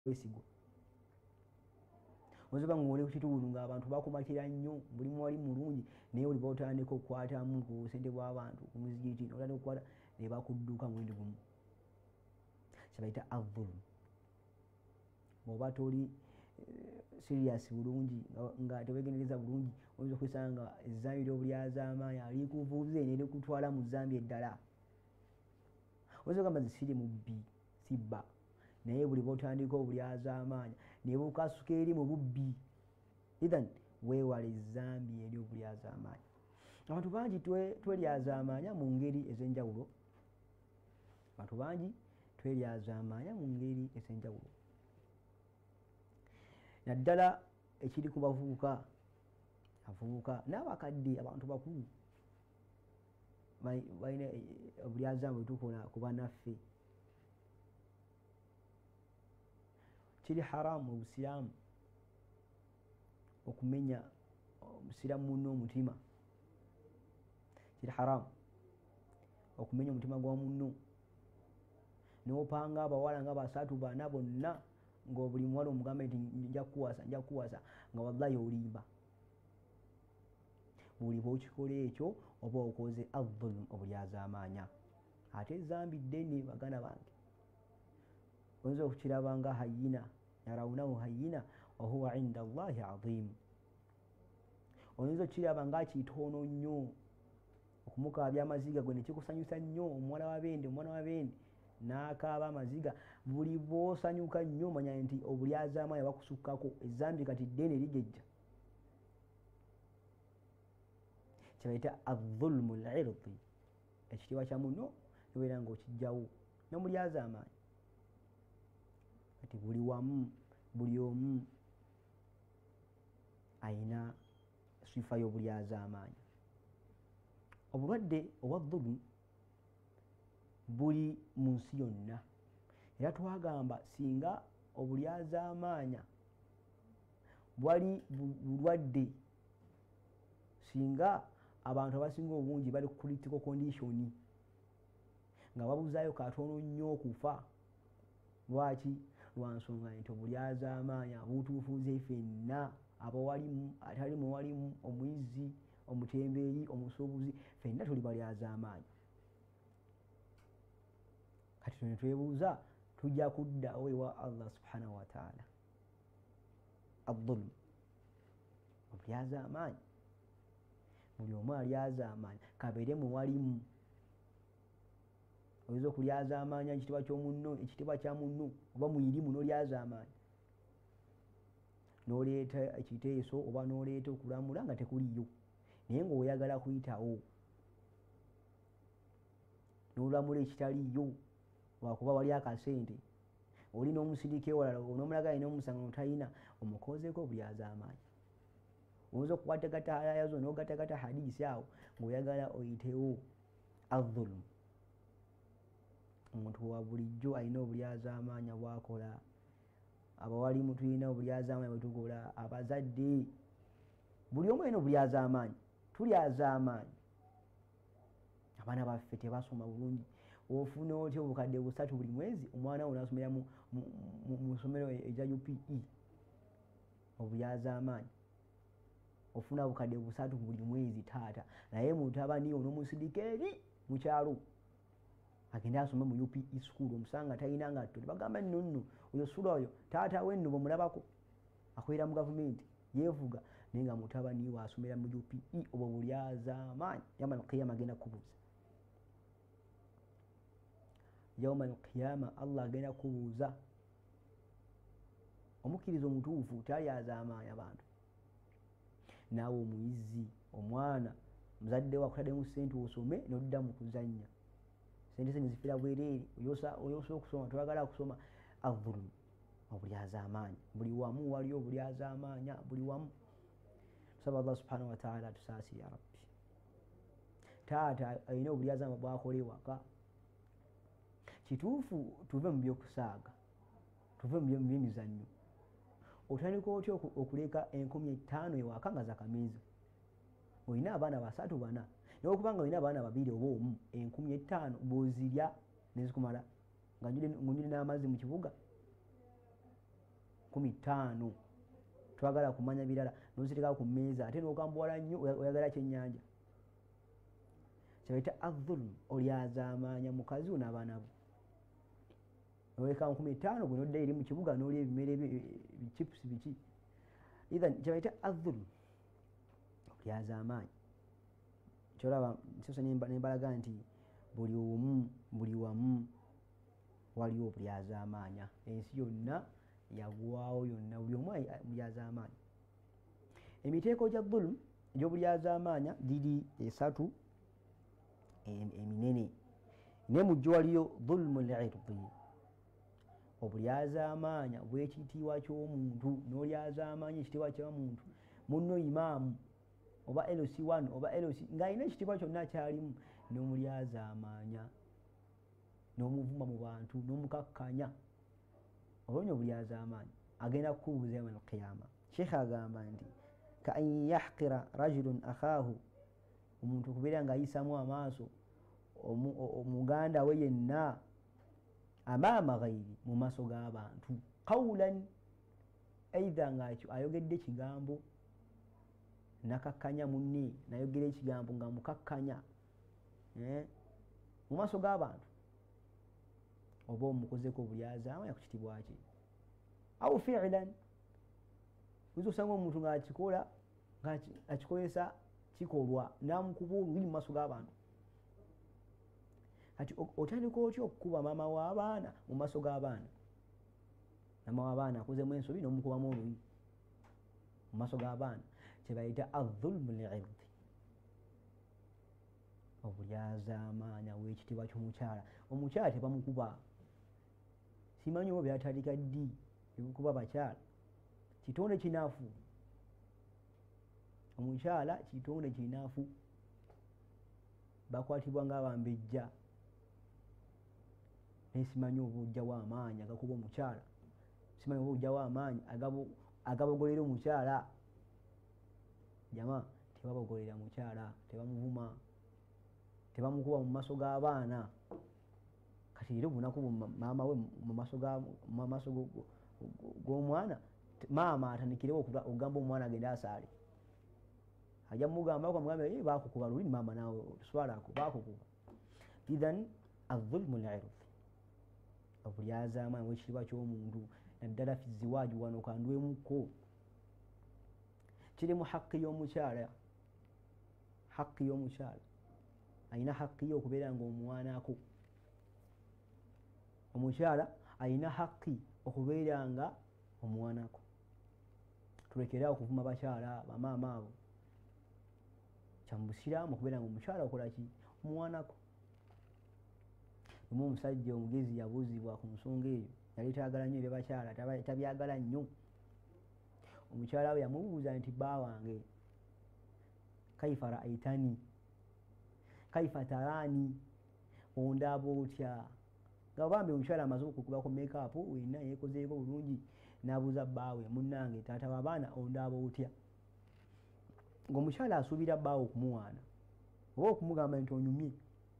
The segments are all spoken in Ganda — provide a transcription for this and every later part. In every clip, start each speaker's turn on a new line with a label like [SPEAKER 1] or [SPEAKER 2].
[SPEAKER 1] wesigwa ozoba ng'oli ku kitundu ng'abantu bakumatira nnyo buli mwali mulungi naye oli botandika okukwatamu ku busente bw'abantu ku muzigiti n'otandika okukwata ne bakudduka mulundi gumu kyebayita avulu bw'oba toli serious bulungi nga teweegendereza bulungi oyinza okwisanga ezzambi ly'obulyazaamaanyi alikuvuze nerikutwala mu zzambi eddala oyinza okugamba zisiri mubbi sibba naye buli bw'otandika obulyazaamaanyi ne bukasuka eri mu bubbi ithan weewala ezzambi ery'obulyazaamaanyi abantu bangi twelyazaamaanya mu ngeri ez'enjawulo abantu bangi twelyazaamaanya mu ngeri ez'enjawulo naddala ekiri ku bavubuka n'abakadde abantu bakulu balina obulyazaamaanyi bwe tukola ku bannaffe kiri haramu mu busiraamu okumenya omusiraamu munno omutima kiri haramu okumenya omutima gwa munno n'opanga abawala nga basatu bana bonna nga buli muwala omugambe nti nja kukuwasa nga wallahi olimba buli bwokikola ekyo oba okoze adhulum obulyazaamaanya ate ezambi ddene baganda bange oyinza okukiraba nga hayina yarawunahu hayina wahuwa inda allahi azimu oyinza okukiraba nga kitono nnyo okumukaabya amaziga gwe nekikusanyusa nnyo omwana wa bende n'akaaba amaziga buli bw'osanyuka nnyo manya nti obulyazaamaanyi bakusukkako ezambi kati ddene ligejja kyebayita adhulmu lirdi ekitiibwa kya muno nibeera nga okijjawo n'omulyazaamaanyi kati buli wamu buli omu ayina sifa y'obulyazaamaanyi obulwadde obwa dhulmu buli mu nsi yonna era twagamba singa obulyazaamaanya bwali bulwadde singa abantu abasinga obungi bali ku critical condition nga babuzaayo katono nnyo okufa lwaki lwansonga nti obulyazaamaanyi butuufuze ffenna abawalimu atali muwalimu omuyizi omutembeeyi omusuubuzi ffenna tuli balyazaamaanyi kati twe twebuuza tujja kuddawo ewa allah subhanahu wa taala adhulm obulyazaamaanyi buli omu alyazaamaanyi kabeere muwalimu oyinza okulyazaamaanya ekitiibwa kya munno oba mwirimu n'olyazaamaanyi n'oleeta ekiteeso oba n'oleeta okulamula nga tekuliyo naye ng'oyagala kuyitawo n'olamula ekitaliyo lwakuba wali akasente oli n'omusindika ewalala n'omulaga alina omusanga notalina omukozeeko obulyazaamaanyi oyinza okukwatagata aya zo n'ogatagata hadiisi awo ng'oyagala oyitewo adhulmu omuntu wa bulijjo alina obulyazaamaanya bwakola abawalimu tulina obulyazaamaanya bwetukola abazadde buli omu alina obulyazaamaanyi tulyazaamaanyi abaana baffe tebasoma bulungi ofuna otya obukadde 3 buli mwezi omwana wo nasomera mu ssomero eja UPE obulyazaamaanyi ofuna obukadde 3 buli mwezi taata naye mutabani n'omusindika eri mu kyalo agenda asome mu UPE school omusanga talina ngatto bagamba nno oyo sula oyo taata we nno bwemulabako akolera mu gavumenti yeevuga naye nga mutabani we asomera mu UPE obwo bulyazaamaanyi yawma alqiyama agenda kubuuza yawma alqiyama allah agenda kubuuza omukkiriza omutuufu talyazaamaanyi abantu naawe omuyizi omwana muzadde we akutaddemu ssente osome n'odda mu kuzannya sente zenye zifira bwereere oyosa okusoma twagala kusoma adhulmu obulyazaamaanyi buli wamu waliyo obulyazaamaanya buli wamu tusaba allah subhanahu wa taala atusaasi ya rabbi taata alina obulyazaamaanyi bwakola ewaka kituufu tuve mu byokusaaga tuve mu byemizannyo otandika otya okuleka 5000 ewaka nga zakamiza olina abaana 3 4 n'okubanga olina abaana 2 oba 1 5000 bw'ozirya nezikumala nga njudde n'amazzi mu kibuga 15 twagala kumanya birala noziteeka ku mmeeza ate n'okambuwala nnyo oyagala kyennyanja kyebayita adh-dhulm olyazaamaanya mukazi wo n'abaana bo oleka 15 gwe nodda eri mu kibuga n'olya ebimere bichipusi biki idhan kyebayita adh-dhulm olyazaamaanya kyolaba nsoose nembalaga nti buli wamu waliwo obulyazaamaanya ensi yonna yagwawo yonna buli omu bulyazaamaanya emiteeko gya dhulm egy'obulyazaamaanya giri 3 eminene naye mujjo waliyo dhulmu l-irdi obulyazaamaanya bw'ekitiibwa ky'omuntu n'olyazaamaanya ekitiibwa ky'omuntu munno imaamu oba LC1 oba LC ng'alina ekitiibwa kyonna kyalimu n'omulyazaamaanya n'omuvuma mu bantu n'omukakkanya olwonyo obulyazaamaanya agenda kukubuuza yawma al-qiyama sheikh agamba nti ka an yahqira rajulun akhaahu omuntu okubeera ng'ayisaamu amaaso omuganda we yenna amaama ghayri mu maaso g'abantu qawlan aidha ng'ayogedde ekigambo nakakkanya munne nayogera ekigambo nga mukakkanya mu maaso g'abantu oba omukozeko obulyazaamaanya ku kitibwa kye aw fi'lan oyinza osanga omuntu ng'akikola ng'akikozesa kikolwa namukuba olulimi mu maaso g'abantu kati otandika otya okukuba maama w'abaana mu maaso g'abaana maama w'abaana akozemu ensobi n'omukubamu olulimi mu maaso g'abaana kyebayita adh-dhulmu l-irdi obulyazaamaanya w'ekitiibwa ky'omukyala omukyala tebamukuba simanyi oba byatandika ddi ebikuba abakyala kitonde kinaafu omukyala kitonde kinaafu bakwatibwa ng'abambejja naye simanyi oba ojjawo amaanyi agakuba omukyala simanyi oba ojjawo amaanyi agabogolera omukyala jama tebabogolera mukyala tebamuvuma tebamukuba mu maaso g'abaana kati era obunaku maama we mu maaso g'omwana maama atandikirewo okugamba omwana agende asaale ajja mugamba kwamugamba bakukuba lulimi maama naawe tuswalako bakukuba idhan adh-dhulmu l-irdi obulyazaamaanya w'ekitiibwa ky'omuntu naddala fi ziwaaju wano kandwemukko kiri mu haqqi y'omukyala haqqi y'omukyala alina haqqi ye okubeera nga omwanako omukyala alina haqqi okubeera nga omwanako tulekere awo okuvuma bakyala bamaama abo kyamubusiraamu okubeera nga omukyala okola ki omwanako omu omusajja omugezi yabuuzibwa ku nsonga eyo yali taagala nnyo ebyabakyala tabyagala nnyo omukyala we yamubuuza nti bba wange kaifa ra'aytani kaifa tarani ondaba otya nga bambi omukyala amaze okukubako makeup wenna yekozeeko bulungi n'abuuza bbaawe munnange taata w'abaana ondaba otya ng'omukyala asuubira bbaawe okumuwaana oba okumugamba nti onyumye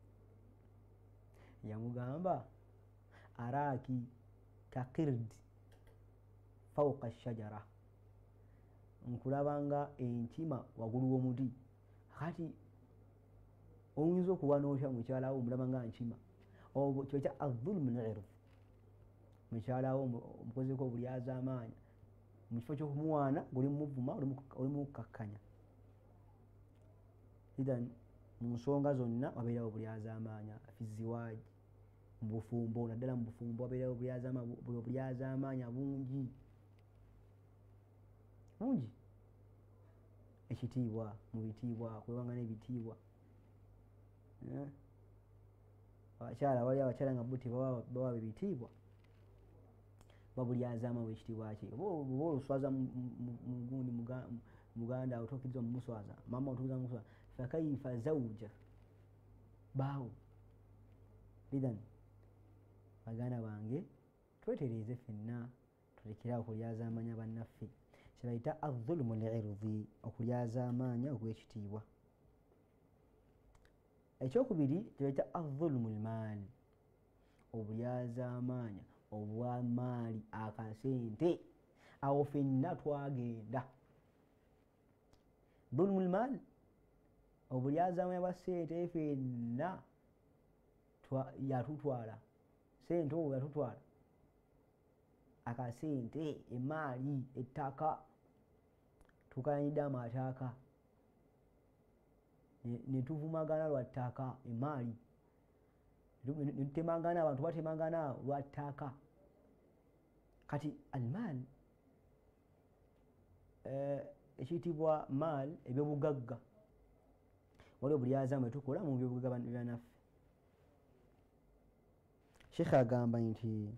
[SPEAKER 1] yamugamba araaki kaqird fawqa shajara nkulabanga enkima waggulu w'omuti kati oyinza okuba n'otya mukyala wo omulaba nga nkima kyokya adh-dhulmu l-irdi mukyala wo omukozeko obulyazaamaanya mu kifo ky'okumuwaana ng'oli mumuvuma oli mukkakkanya idhan mu nsonga zonna wabeerawo obulyazaamaanya fi ziwaaji mu bufumbo naddala mu bufumbo wabeerawo obulyazaamaanya bungi ekitiibwa mu bitiibwa kwebanga n'ebitiibwa abakyala wali abakyala nga bo tebawa ebitiibwa babulyazaamaanya bwekitiibwa kye oba oluswaza mugundi muganda otokkiriza omumuswaza maama otukuza mumuswaza fakaifa zawja baawo idhan baganda bange twetereeze ffenna tulekere okulyazaamaanya bannaffe kyebayita adh-dhulmu l-irdi okulyazaamaanya ogw'ekitiibwa ekyokubiri kyebayita adh-dhulmu l-maali obulyazaamaanya obwa maali akasente awo ffenna twagenda. Dhulmul mal, obulyazaamanya bwa ssente ffenna yatutwala. Ssente obwo yatutwala, akasente, emaali, ettaka, tukayanidde amateeka ne tuvumagana lwa ttaka, emaali ne tutemagana, abantu batemagana lwa ttaka. Kati almaal ekiyitibwa maal, ebyobugagga, waliwo obulyazaamu bwe tukola mu byobugagga byanaffe. Sheikh agamba nti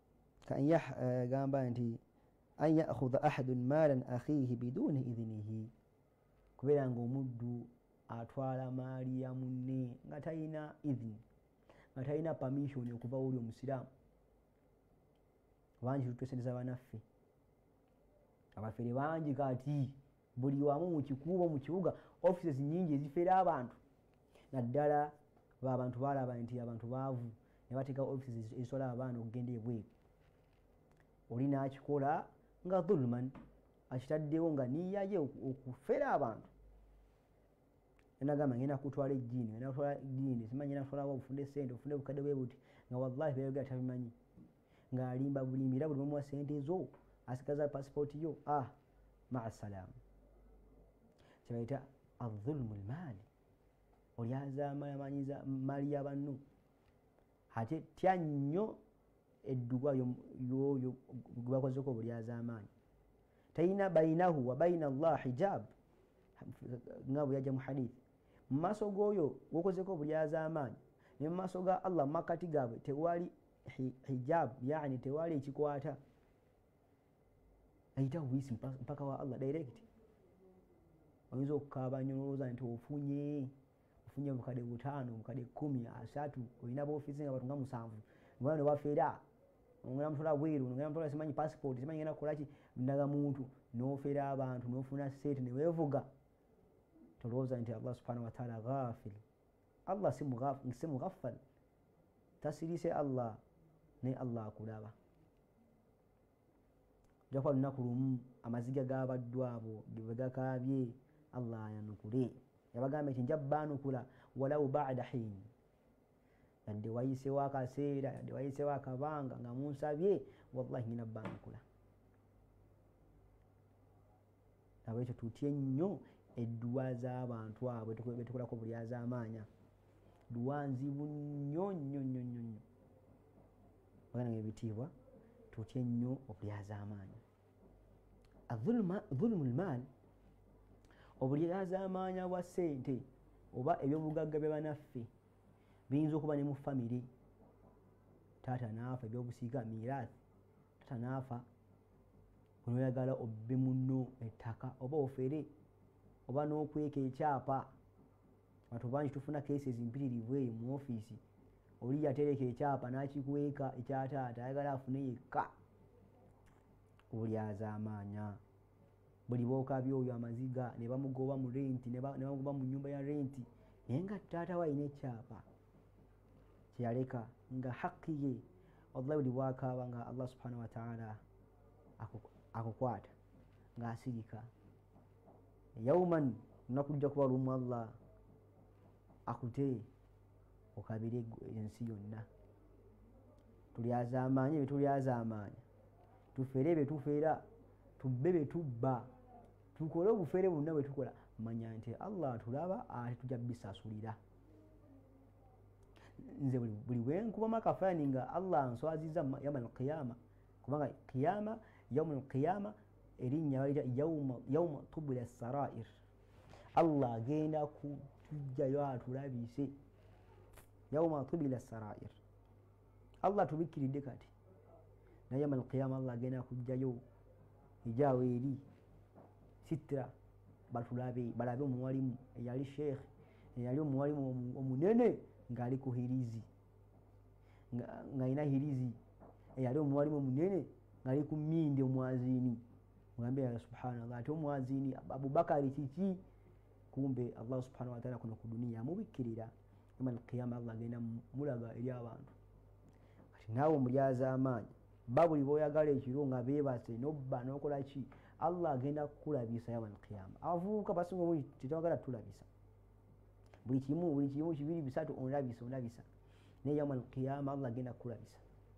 [SPEAKER 1] an ya'khudha ahadun maalan akhiihi biduuni idhinihi, kubeera ng'omuddu atwala maali ya munne nga talina idhini, nga talina permission okuva wuli omusiraamu. Bangi tutweseneza banaffe, abafere bangi kati buli wamu mu kikuubo, mu kibuga, offices nnyingi ezifera abantu. Naddala abantu balaba nti abantu baavu ne bateeka offices ezisobola abaana okugenda ebweru. Oli n'akikola nga dhulman, akitaddewo nga niya ye okufera abantu. Nagamba ngenda kutwala ejjiini, ngenda kutwala ejjiini, simanyi ngenda kutwala obufunde ssente, obufunde bukadde bwe buti, nga wallahi byayogera tabimanyi, ng'alimba bulimbi era buli muwa ssente zo asigaza passport yo, maa salaamu. Kyebayita adhulmul maali, olyazamanyiza maali ya banno. Ate tya nnyo edduwa y'oyo gwe bakozeko obulyazaamaanyi. Talina bayinahu wa bayina Allah hijab, nga bwe yajja mu hadith. Mu maaso g'oyo gwokozeko obulyazaamaanyi ne mu maaso ga Allah mu makkati gaabwe tewali hijab, yani tewali ekikwata. Ayita buyisi mpaka wa Allah direct. Oyinza okukaaba nnyo n'olowooza nti ofunye bukadde 5, bukadde 10, 3, olina b'ofiisi nga batunga 7, ng'olaba ne bafera, ngenda mutwala bweru, ngenda mutwala simanyi passport, simanyi ngenda kukola ki, ndagamuntu n'ofera abantu n'ofuna ssente ne weevuga. Tolowooza nti Allah subhanahu wa ta'ala ghafil. Allah si mughaffal, tasirise Allah, ne Allah akulaba. Ojja kuba lunaku lumu amaziga g'abaddu abo bwe gakaabye, Allah ayanukule. Yabagamba nti nja baanukula walau ba'da hiin, yadde wayisewo akaseera, yadde wayisewo akabanga nga munsabye, wallahi ngenda baanukula. Nabwekyo tutye nnyo edduwa z'abantu abo be tukolako bulyazaamaanya. Duwa nzibu nnyo nnyo nnyo nnyo. Baganda ng'ebitiibwa, tutye nnyo obulyazaamaanya. Dhulmul maal, obulyazaamaanya bwa ssente oba ebyobugagga bya banaffe biyinza okuba ne mu famire. Taata naafa, ebyobusiika, miiraathi, taata naafa, onoyagala obbe munno ettaka oba ofere, oba n'okweka ekyapa. Abantu bangi tufuna cases mpitirivu eyo mu ofiisi, oli yatereka ekyapa n'akikweka ekya taata, ayagala afune yekka. Obulyazaamaanya, buli bookabya oyo amaziga ne bamugoba mu renti, ne bamugoba mu nnyumba ya renti, naye nga taata we alina ekyapa kyeyaleka nga haqqi ye. Wallahi buli bwakaaba nga Allah subhanahu wa ta'ala akukwata ng'asirika. Yawman, lunaku lujja kuba lumu Allah akute okabire ensi yonna. Tulyazaamaanye bye tulyazaamaanya, tufere bye tufera, tubbe bye tubba, tukole obufere bwonna bwe tukola, manya nti Allah atulaba ate tujja bisasulira. Nze buli bwe nkubamu akafaananyi nga Allah answazizza yawmal qiyama, kubanga qiyama, yawmal qiyama erinnya baliyita yawma tubla sarair. Allah agenda kutujjayo atulabise, yawma tubla sarair. Allah tubikkiridde kati, naye yawmal qiyama Allah agenda kujjayo ejaawo eri sitira, batulabe, balabe omuwalimu eyali sheekh, eyali omuwalimu omunene ng'ali ku hirizi, ng'alina hirizi, eyali omuwalimu omunene ng'ali ku mmindi omwaziini. Mugambe ya subhanallah, ate omwaziini Abubakari kiki? Kumbe Allah subhanahu wa ta'ala kuno ku duniya amubikkirira, yawmal qiyama Allah agenda mulaga eri abantu. Kati naawe omulyazaamaanyi babuli boyagala ekiro nga beebase nobba nokola ki Allah agenda kukulabisa yamal qiyama avubuka basinga omuli tetwagala tulabisa buli kimu kibiri bisatu onlabisa naye yamal qiyama Allah agenda kukulabisa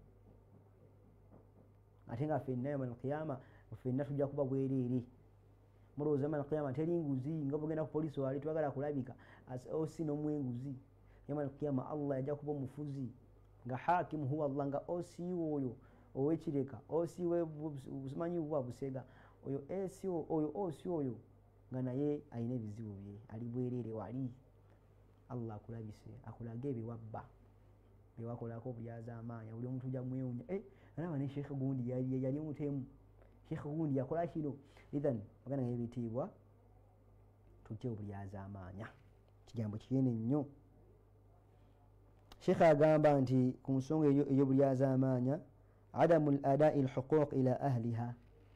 [SPEAKER 1] ate nga ffenna yamal qiyama ffenna tujja kuba bwereere mulowooza yamal qiyama teri nguzi nga bugenda ku polisi wali twagala kulabika osi n'omwenguzi yamal qiyama Allah yajja kuba omufuzi nga hakimu huwa Allah nga osi oyo owekireka osi we busimanyi buba busega oyo osi oyo nga naye alina ebizibu bye ali bwereere wali Allah akulabise akulage ebiwabba bewakolako bulyaza amaanya buli omuntu ujja mwewunya alaba ne sheikh gundi yali mutemu sheikh gundi yakola kino idhan bagana ebitiibwa tujje obulyaza amaanya kigambo kinene nnyo sheikh agamba nti ku nsonga ey'obulyaza amaanya adamu adai alhuquq ila ahliha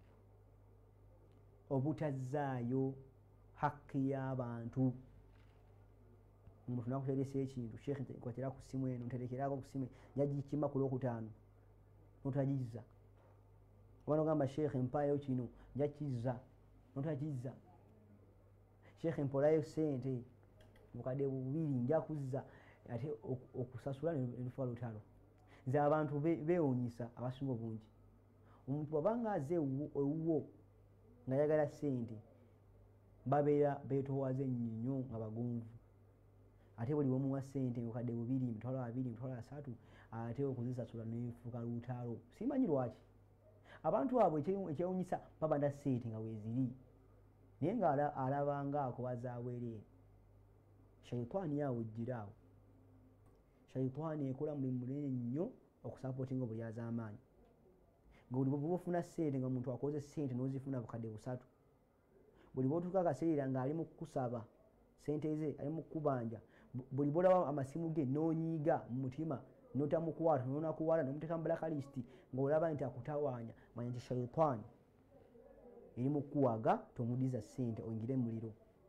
[SPEAKER 1] obutazaayo haki y'abantu omuntu nakuteresa ekintu sheikh nkwatira ku ssimu eno nterekerako ku ssimu njagikima ku lwokutaano notagiza oba nogamba sheikh mpayo kino njakizza notakiza sheikh mpolayo sente mukadde bubiri njakuzza ate okusasula nelufa lutalo nze abantu beewunyisa abasinga obungi omuntu wabanga aze ewuwo nga yagala sente babeera beetowaze ennyo nga bagonvu ate buli bwomuwa sente mukadde bubiri mitwalo 2 mitwalo 3 ate okuzisasula nefuuka lutalo simanyi lwaki abantu abo ekyewunyisa babanda sente nga weeziri naye nga alabanga akubaza bwereere shaitani yawujjira awo shaitani ekola mulimu munene nnyo okusapootinga obulyaza amaanyi nga buli bwofuna sente nga omuntu akoze sente nozifuna bukadde 3 buli bwotuuka akaseera nga ali mu kukusaba sente ze ali mu kukubanja buli bwolaba amasimu ge nonyiiga mu mutima notamukwata nonakuwala nomuteeka mu blacklist ng'olaba nti akutawaanya manya nti shaitani eri mu kuwaga tomudiza sente oyingire muliro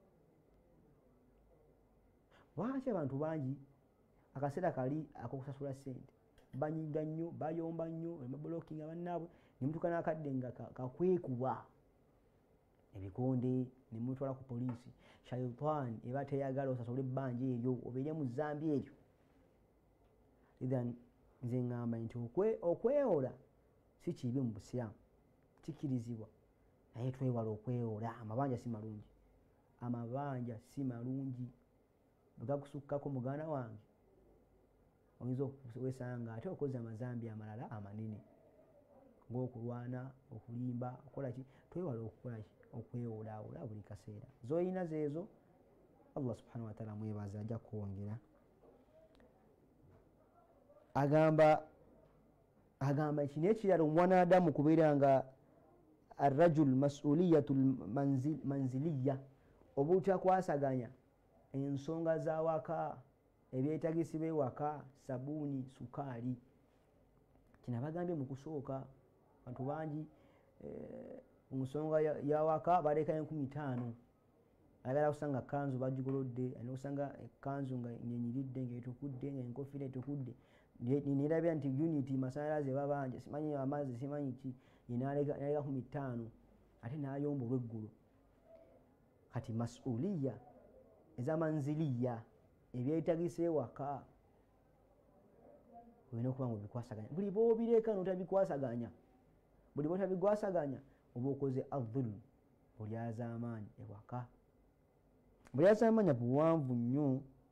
[SPEAKER 1] lwaki abantu bangi akaseera kali akokusasula sente banyiga nnyo bayomba nnyo emablokinga bannaabwe nemutuuka n'akadde nga kakwekuba ebikonde nemutwala ku poliisi shaitani eba teyagala osasule ebbanja eryo obeere mu zambi eryo ithan nze ngamba nti okwewola si kibi mu busiramu kikirizibwa naye twewala okwewola amabanja si malungi bwegakusukkako muganda wange oyinza okuwesanga ate okoze amazambi amalala amanene ng'okulwana okulimba okola ki twewala okukola ki okwewolaawola buli kaseera zoyina zeezo Allah subhanahu wa ta'ala mwebaza ajja kuwongera agamba kino ekirala omwanadamu kubeera nga arrajul mas'uliyatu manziliya obutakwasaganya ensonga z'awaka ebyetagisibwa ewaka sabuuni sukaali kino abagambye mu kusooka abantu bangi mu nsonga y'awaka baleka 15,000 ayagala kusanga kanzu bagigolodde alina okusanga ekanzu nga nyenyiridde ngaetukudde ngaenkofiira etukudde nerabira nti unity masanyalaze babanja simanyi amazzi simanyi ki yenaleka 15,000 ate nayomba olweggulo kati masuliya ezamanziliya ebyetagisa ewaka olina okuba nga obikwasaganya buli bwobireka notabikwasaganya buli bwotabigwasaganya oba okoze adhulmu bulyaza amaanyi ewaka bulyaza amaanyi buwanvu nnyo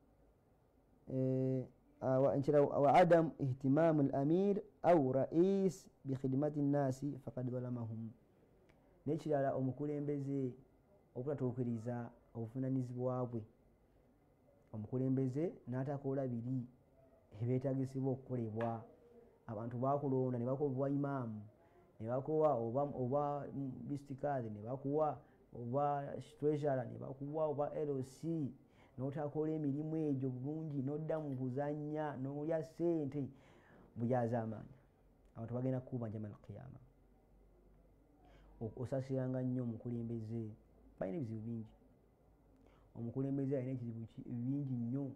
[SPEAKER 1] wa adam ihtimamu al-amir au rais bikhidmati nnasi faqad zalamahum nekirala omukulembeze obutatuukiriza obuvunanyizibwa bwe omukulembeze n'atakola biri ebyetagisibwa okukolebwa abantu bakulonda ne bakuwa imaamu ne bakuwa oba distikadi ne bakuwa oba treasurer ne bakuwa oba LC n'otakola emirimu egyo bulungi n'odda mu kuzannya n'olya ssente bulyaza amaanyi abantu bagenda kukubanja mal qiyama osasiranga nnyo omukulembeze balina ebizibu bingi omukulembeze alina ekizibu bingi nnyo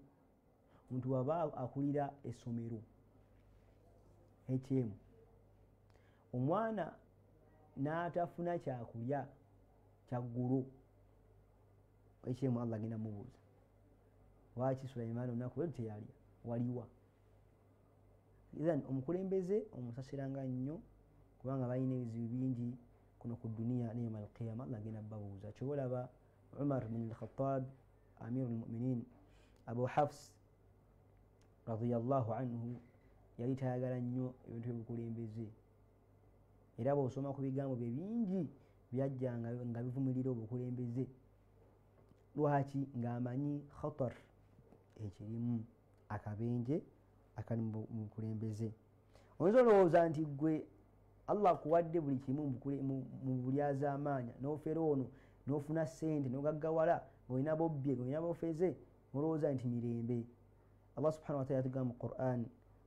[SPEAKER 1] omuntu waba akulira essomero HM omwana n'atafuna kyakulya kyaggulu ekyemu Allah agenda mubuuza lwaki Sulaimaani olunaku lwe teyalya waliwa. Ithan omukulembeze omusasiranga nnyo kubanga balina ebizibu bingi kuno ku duniya ne yawmal qiyama Allah agenda babuuza. Kyobalaba Umar bin al-Khattab amirul mu'minin Abu Hafs radiyallahu anhu yali tayagala nnyo ebintu by'obukulembeze era bw'osoma ku bigambo bye bingi byajjanga nga bivumirira obukulembeze. Lwaki? Ng'amanyi khatar ekirimu akabenje akali mu bukulembeze. Oyinza olowooza nti gwe Allah akuwadde buli kimu mu bulyazaamaanya n'ofera ono n'ofuna ssente n'ogaggawala ng'olina bobbye ng'olina bofeze olowooza nti mirembe. Allah subhanahu wa ta'ala yatugamba mu Qur'an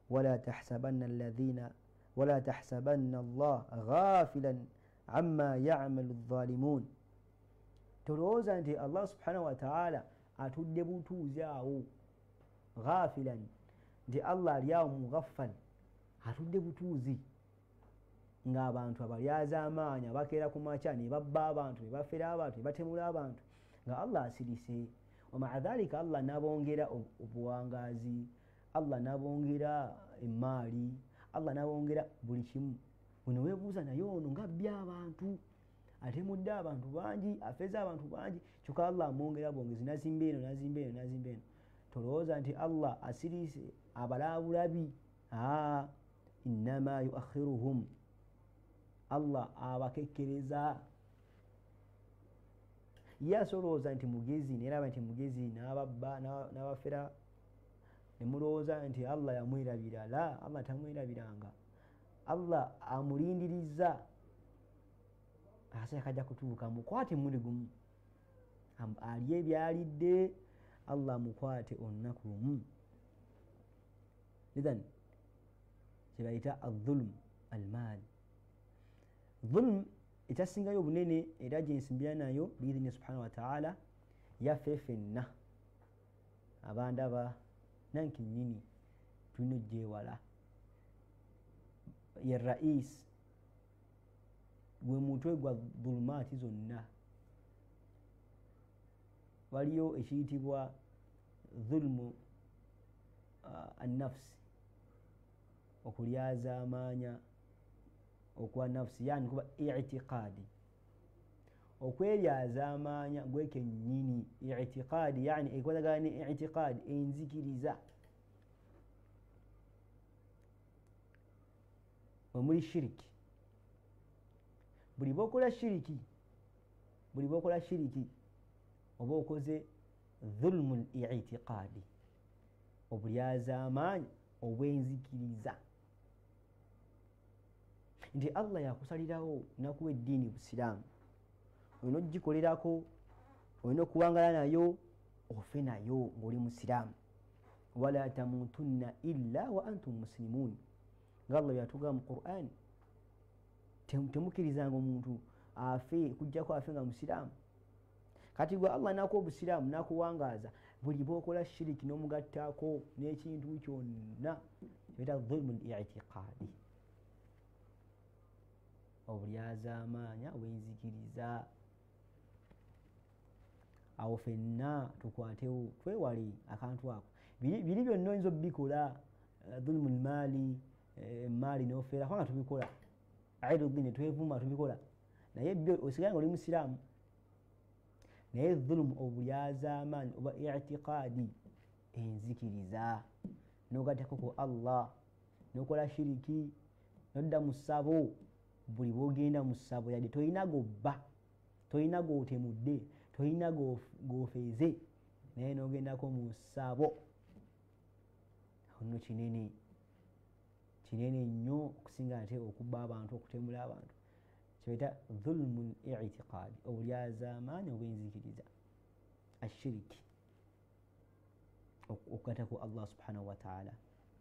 [SPEAKER 1] wala tahsabanna Allah ghafilan amma ya'malu adh-dhalimun. Tolowooza nti Allah subhanahu wa ta'ala atudde butuuzi awo ghafilan nti Allah ali awo mughaffal atudde butuuzi ng'abantu abalyazaamaanya bakeera ku makya ne babba abantu ne bafera abantu ne batemula abantu nga Allah asirise. Wa dhalika Allah n'abongera obuwangaazi, Allah n'abongera emmaali, Allah n'abongera buli kimu. Bwino weebuuza naye ono ng'abbya abantu atemudde abantu bangi afeza abantu bangi kyokka Allah amwongera bwongezi nazimba eno nazimba eno nazimba eno. Tolowooza nti Allah asirise abalaabulabi. Innama yuakhiruhum, Allah abakekkereza. Ye asolowooza nti mugezi neraba nti mugezi n'ababba n'abafera ne mulowooza nti Allah yamwerabira. La, Allah tamwerabiranga. Allah amulindiriza akaseera kajja kutuuka mukwate muli gumu alye ebyalidde Allah mukwate olunaku lumu. Ithan kyebayita adh-dhulm al-maali. Dhulm ekyasingayo obunene era gyensimbira nayo biidhini subhanahu wa ta'ala yaffe ffenna abandaba nankennyini tulina ogyewala. Ye rais gwe mutwe gwa dhulumaati zonna. Waliyo ekiyitibwa dhulmu an-nafsi, okulyazaamaanya okwa nafsi, yani kuba i'tiqaadi, okweryazaamaanya gwe kennyini. I'tiqaadi yani ekwatagana ne i'tiqaadi enzikiriza. Omuli shiriki, buli bokola shiriki oba okoze dhulmul i'tiqaadi, obulyazaamaanya obwenzikiriza nti Allah yakusalirawo nakuwa eddiini Busiraamu, olina ogikolerako, olina okuwangala nayo ofe nayo ng'oli Musiraamu. Wala tamutunna illa wa antum muslimuun, nga Allah yatugamba mu Qur'an. Temukkirizanga omuntu afe kujjako afe nga Musiraamu. Kati gwe Allah nakuwa Obusiraamu nakuwangaaza, buli bwokola shiriki n'omugattako n'ekintu kyonna bita dhulmul i'tiqaadi, obulyazaamaanya obwenzikiriza. Awo ffenna tukwatewo twewale akantu ako. Biri byonna oyinza obikola, dhulmul maali, maali n'ofeera kubanga tubikola, airuddin ne twevuma tubikola, naye byo osigaye nga oli Musiraamu. Naye dhulmu obulyazaamaanya oba i'tiqaadi enzikiriza, n'ogattako ku Allah, n'okola shiriki, n'odda mu ssabo. Buli bwogenda mu ssabo yadde tolina gobba, tolina gootemudde, tolina gofeeze, naye n'ogendako mu ssabo. Nno kinene nnyo okusinga ate okubba abantu, okutemula abantu. Kyebayita dhulmul i'tiqaadi, obulyazaamaanya obwenzikiriza, ashiriki, okugatta ku Allah subhanahu wa ta'ala.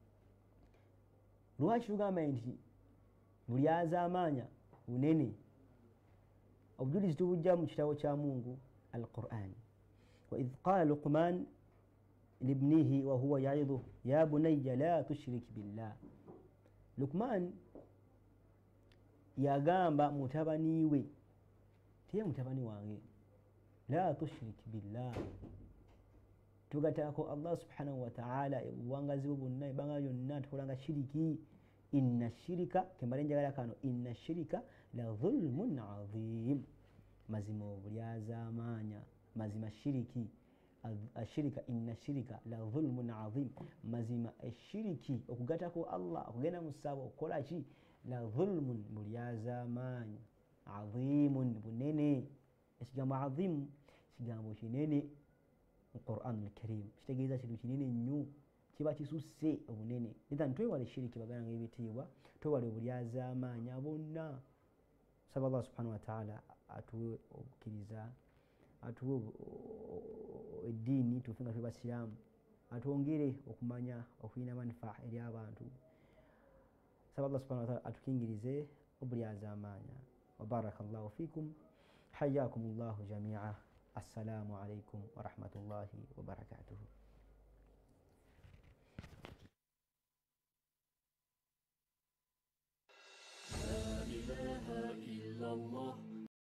[SPEAKER 1] Lwaki tugamba nti bulyazaamaanya bunene? Obujulizi tubujja mu kitabo kya Mungu al-Qur'an. Wa idh qala Luqman libnihi wa huwa ya'idhuhu ya bunayya la tushrik billah. Luqman yagamba mutabani we tiye mutabani wange la tushrik billah tugatako Allah subhanahu wa ta'ala ebuwangazi bwo bwonna ebbanga lyonna tukolanga shiriki inna shirika kembale njagala kano inna shirika la dhulmun adhim mazima obulyazaamaanya mazima shiriki ashirika inna shirika la dhulmun adhim mazima eshiriki okugatako Allah okugenda mu ssabo okukola ki la dhulmun bulyazaamaanya adhimun bunene ekigambo adhim kigambo kinene mu Qur'an al-Karim kitegeeza kintu kinene nnyo kiba kisusse obunene nithan twewale shiriki baganga ebitiibwa twewale obulyazaamaanya bonna saba Allah subhanahu wa ta'ala atuwe obukkiriza atuwe eddiini tufe nga twe basiraamu atwongere okumanya okulina manufaa eri abantu saba Allah subhanahu wa ta'ala atukingirize obulyazaamaanya wa barakallahu fikum حياكم الله جميعا السلام عليكم ورحمة الله وبركاته
[SPEAKER 2] لا إله إلا الله